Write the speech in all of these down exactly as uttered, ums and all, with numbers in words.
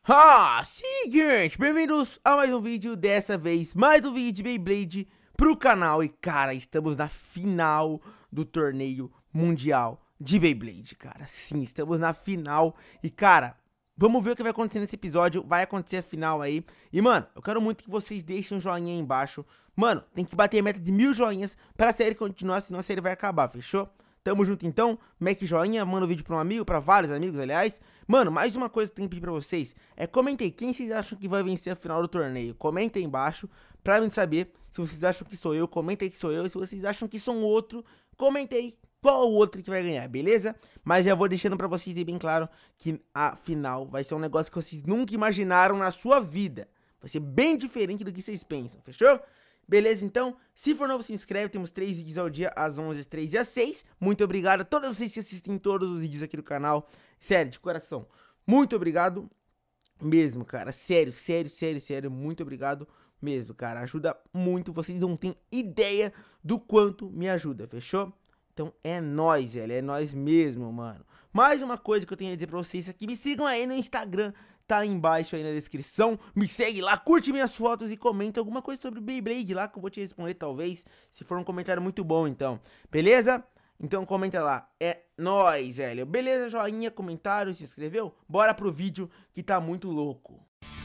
Ah, seguinte, bem-vindos a mais um vídeo, dessa vez mais um vídeo de Beyblade pro canal. E cara, estamos na final do torneio mundial de Beyblade, cara. Sim, estamos na final e cara, vamos ver o que vai acontecer nesse episódio. Vai acontecer a final aí. E mano, eu quero muito que vocês deixem um joinha aí embaixo. Mano, tem que bater a meta de mil joinhas pra série continuar, senão a série vai acabar, fechou? Tamo junto então, Mac joinha, manda o vídeo pra um amigo, pra vários amigos, aliás. Mano, mais uma coisa que eu tenho que pedir pra vocês é comentem quem vocês acham que vai vencer a final do torneio. Comentem aí embaixo pra mim saber se vocês acham que sou eu, comentem que sou eu. E se vocês acham que sou um outro, comentei qual o outro que vai ganhar, beleza? Mas já vou deixando pra vocês aí bem claro que a final vai ser um negócio que vocês nunca imaginaram na sua vida. Vai ser bem diferente do que vocês pensam, fechou? Beleza, então, se for novo, se inscreve, temos três vídeos ao dia, às onze, às três e às seis. Muito obrigado a todos vocês que assistem todos os vídeos aqui do canal. Sério, de coração, muito obrigado mesmo, cara. Sério, sério, sério, sério, muito obrigado mesmo, cara. Ajuda muito, vocês não têm ideia do quanto me ajuda, fechou? Então é nóis, velho, é nóis mesmo, mano. Mais uma coisa que eu tenho a dizer pra vocês aqui, me sigam aí no Instagram. Tá aí embaixo aí na descrição, me segue lá, curte minhas fotos e comenta alguma coisa sobre Beyblade lá que eu vou te responder talvez, se for um comentário muito bom então, beleza? Então comenta lá, é nóis, velho, beleza? Joinha, comentário, se inscreveu? Bora pro vídeo que tá muito louco.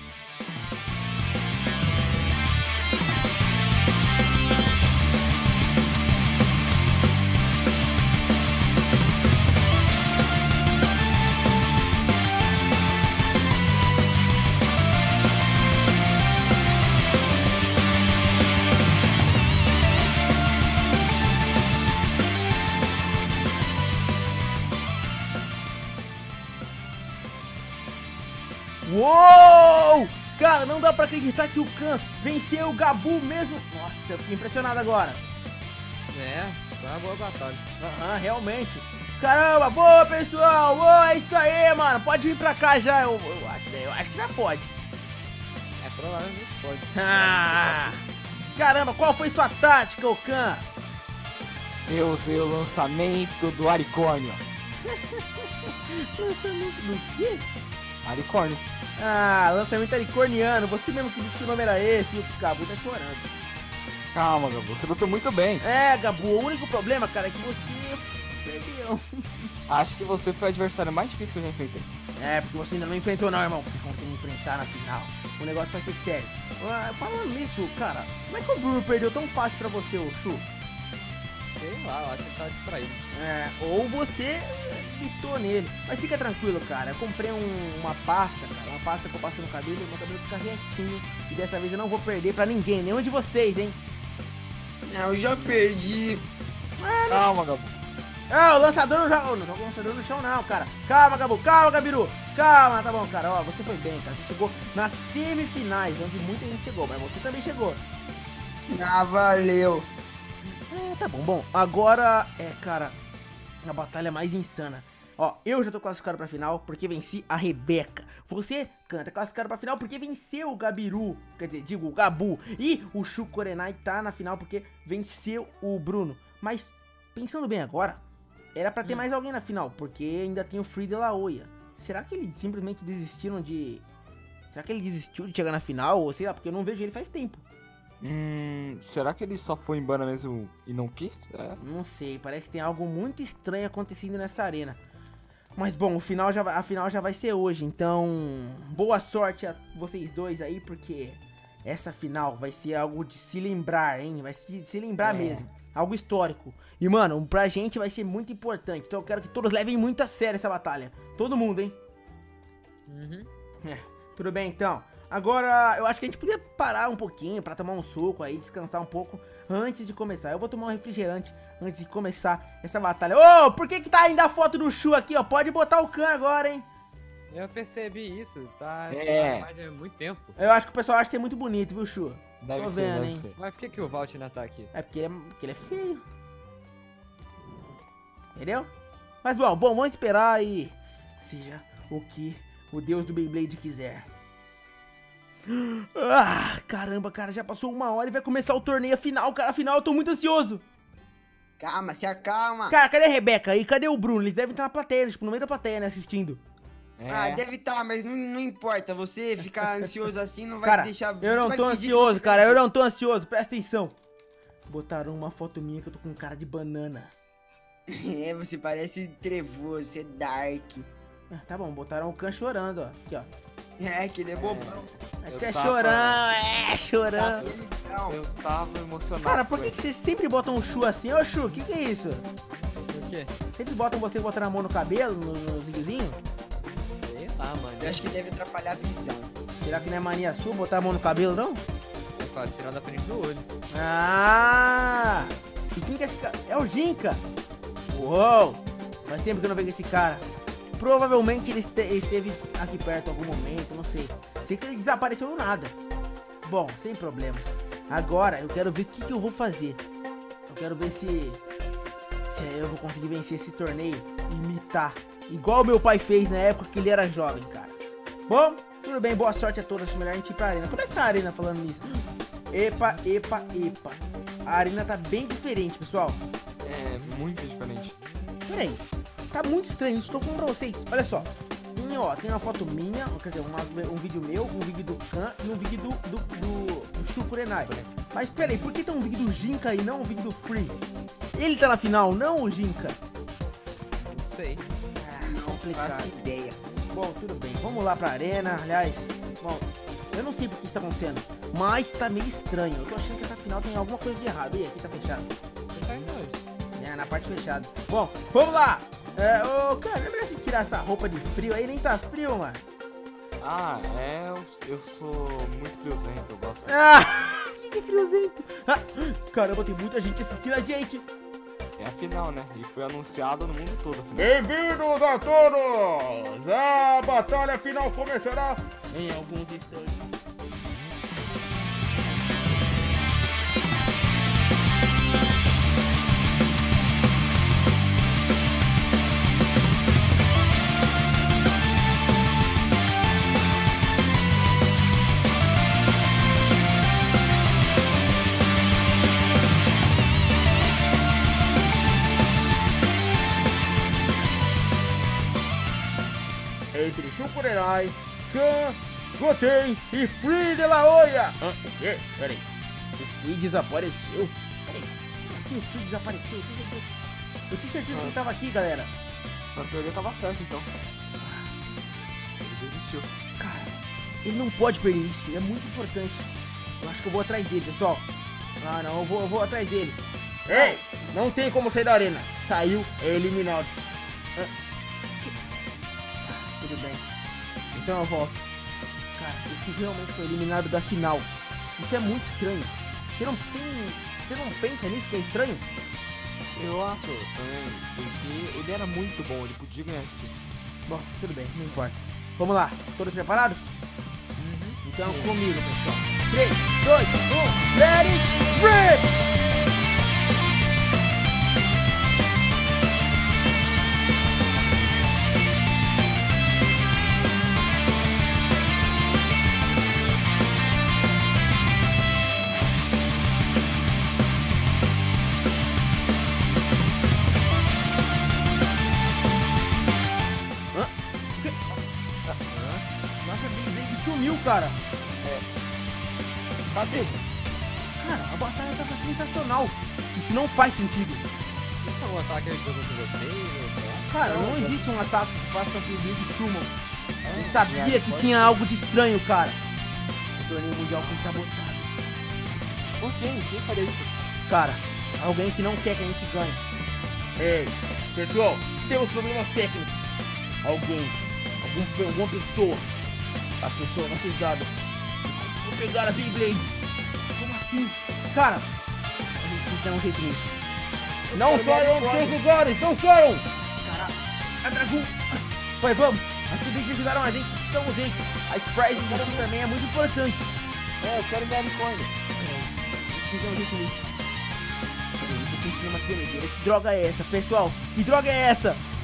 Uou! Cara, não dá pra acreditar que o Khan venceu o Gabu mesmo. Nossa, eu fiquei impressionado agora. É, foi uma boa batalha. Aham, uhum, realmente. Caramba, boa pessoal! Boa, é isso aí, mano. Pode vir pra cá já, eu, eu, acho, eu acho que já pode. É, provavelmente pode. Ah, caramba, qual foi sua tática, o Khan? Eu usei o lançamento do Aricórnio. Lançamento do quê? Aricórnio. Ah, lançamento aricorniano. Você mesmo que disse que o nome era esse e o Gabu tá chorando. Calma, Gabu, você lutou muito bem. É, Gabu, o único problema, cara, é que você perdeu. Acho que você foi o adversário mais difícil que eu já enfrentei. É, porque você ainda não enfrentou não, irmão. Porque como você me enfrentar na final, o negócio vai ser sério. Ah, falando nisso, cara, como é que o Bruno perdeu tão fácil pra você, ô Chu? Sei lá, eu acho que ele tava distraído. É, ou você gritou nele. Mas fica tranquilo, cara. Eu comprei um, uma pasta, cara. Uma pasta que eu passo no cabelo e meu cabelo fica retinho. E dessa vez eu não vou perder pra ninguém, nenhum de vocês, hein? Eu já perdi. Ah, Calma, Gabu. Ah, o lançador não joga. Não joga o lançador no chão, não, cara. Calma, Gabu. Calma, Gabiru. Calma, tá bom, cara. Ó, você foi bem, cara. Você chegou nas semifinais, onde muita gente chegou. Mas você também chegou. Ah, valeu. É, tá bom, bom, agora é, cara, a batalha mais insana. Ó, eu já tô classificado pra final porque venci a Rebeca. Você, canta, classificado pra final porque venceu o Gabiru, quer dizer, digo, o Gabu. E o Shu Korenai tá na final porque venceu o Bruno. Mas, pensando bem agora, era pra ter hum. mais alguém na final, porque ainda tem o Free de La Oia. Será que eles simplesmente desistiram de... Será que ele desistiu de chegar na final? Ou sei lá, porque eu não vejo ele faz tempo. Hum, será que ele só foi embora mesmo e não quis? É. Não sei, parece que tem algo muito estranho acontecendo nessa arena. Mas bom, o final já, a final já vai ser hoje, então boa sorte a vocês dois aí, porque essa final vai ser algo de se lembrar, hein? Vai se, se lembrar é. mesmo, algo histórico. E mano, pra gente vai ser muito importante, então eu quero que todos levem muito a sério essa batalha. Todo mundo, hein? Uhum. É, tudo bem então. Agora, eu acho que a gente podia parar um pouquinho pra tomar um suco aí, descansar um pouco antes de começar. Eu vou tomar um refrigerante antes de começar essa batalha. Ô, oh, por que que tá ainda a foto do Shu aqui, ó? Pode botar o Khan agora, hein? Eu percebi isso, tá é. faz muito tempo. Eu acho que o pessoal acha você muito bonito, viu, Shu? Deve Tô ser, vendo, deve hein? ser. Mas por que que o Valt ainda tá aqui? É porque ele é, porque ele é feio. Entendeu? Mas bom, bom, vamos esperar e seja o que o Deus do Beyblade quiser. Ah, caramba, cara, já passou uma hora e vai começar o torneio final, cara, final, eu tô muito ansioso. Calma, se acalma. Cara, cadê a Rebeca aí? Cadê o Bruno? Eles devem estar na plateia, tipo, no meio da plateia, né, assistindo. É, Ah, deve estar, mas não, não importa. Você ficar ansioso assim não vai Cara, deixar... eu você não vai tô pedir que ansioso, você cara. ganhe. Eu não tô ansioso. Presta atenção. Botaram uma foto minha que eu tô com cara de banana. É, você parece trevoso, você é dark. Ah, tá bom, botaram o Khan chorando, ó. Aqui, ó. É, que ele é bobão. É que Eu você é tava- chorão, é Tá chorando. felizão. eu tava emocionado. Cara, por com que, ele. que vocês sempre botam o Chu assim? Ô, Chu, o que que é isso? Por quê? Sempre botam você botando a mão no cabelo, no, no videozinho? Sei lá, mano. Eu acho que deve atrapalhar a visão. Será que não é mania sua botar a mão no cabelo, não? É pra tirar da frente do olho. Ah! E quem que é esse cara? É o Jinka! Uou! Faz tempo que eu não vejo esse cara. Provavelmente ele este- esteve aqui perto em algum momento, não sei. Sei que ele desapareceu do nada. Bom, sem problemas. Agora eu quero ver o que, que eu vou fazer. Eu quero ver se, se eu vou conseguir vencer esse torneio e imitar. Igual meu pai fez na época que ele era jovem, cara. Bom, tudo bem, boa sorte a todos. Acho melhor a gente ir pra arena. Como é que tá a arena falando nisso? Epa, epa, epa. A arena tá bem diferente, pessoal. É muito diferente. Pera aí, tá muito estranho, estou falando pra vocês. Olha só, tem, ó, tem uma foto minha, quer dizer, uma- um vídeo meu, um vídeo do Khan e um vídeo do, do, do, do Shu Kurenai. Mas pera aí, por que tem um vídeo do Jinka e não um vídeo do Free? Ele tá na final, não o Jinka? Não sei. Ah, Não complicado. faço ideia. Bom, tudo bem, vamos lá pra arena, aliás, bom, eu não sei por que isso tá acontecendo, mas tá meio estranho. Eu tô achando que essa final tem alguma coisa de errado. E aqui tá fechado. Você tá indo onde? É, na parte fechada. Bom, vamos lá! É, ô, cara, não é melhor você tirar essa roupa de frio aí, nem tá frio, mano. Ah, é, eu, eu sou muito friozento, eu gosto. Ah, que friozento. Ah, caramba, tem muita gente assistindo a gente. É a final, né? E foi anunciado no mundo todo a final. Bem-vindos a todos! A batalha final começará em alguns instantes. Entre Shu Kurenai, Khan, Goten e Free de la Hoya. Ah, o quê? Pera aí. O Free desapareceu? Pera aí. Como assim o Free desapareceu? Eu tinha certeza, eu tinha certeza que ele tava aqui, galera. Sua teoria tava certa, então. Ele desistiu. Cara, ele não pode perder isso. Ele é muito importante. Eu acho que eu vou atrás dele, pessoal. Ah, não. Eu vou, eu vou atrás dele. Ei, não tem como sair da arena. Saiu, é eliminado. Ah, que- Tudo bem. Então eu volto. Cara, esse realmente foi eliminado da final. Isso é muito estranho. Você não tem. Você não pensa nisso que é estranho? Eu acho também, porque ele era muito bom, ele podia ganhar esse título. Bom, tudo bem, não importa. Vamos lá, todos preparados? Então comigo, pessoal. três, dois, um, ready, rip! Nossa, Big Big sumiu, cara. Cadê? Cara, a batalha tava sensacional. Isso não faz sentido. Isso é um ataque ele jogou com vocês? ou sei lá? Cara, não existe um ataque que faça com que o Big sumam. Eu sabia que tinha algo de estranho, cara. O torneio mundial foi sabotado. Por quem? Quem faria isso? Cara, alguém que não quer que a gente ganhe. Ei, pessoal, temos problemas técnicos. Alguém, algum, alguma pessoa acessou nossos dados. Vou pegar as Beyblade. Como assim? Cara, a gente tem que dar um jeito nisso. Não quero saiam ver dos a seus lugares, não saiam! Caraca, a Dragon. Vai, vamos. As Beyblade ajudaram a gente, estamos gente. A Surprise do também é muito importante. É, eu quero minha unicórnio. Tem que dar um jeito nisso. Eu tô sentindo uma tremedeira. Que droga é essa, pessoal? Que droga é essa?